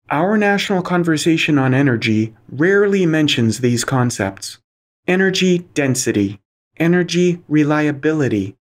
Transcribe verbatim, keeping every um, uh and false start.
Our national conversation on energy rarely mentions these concepts. Energy density, energy reliability,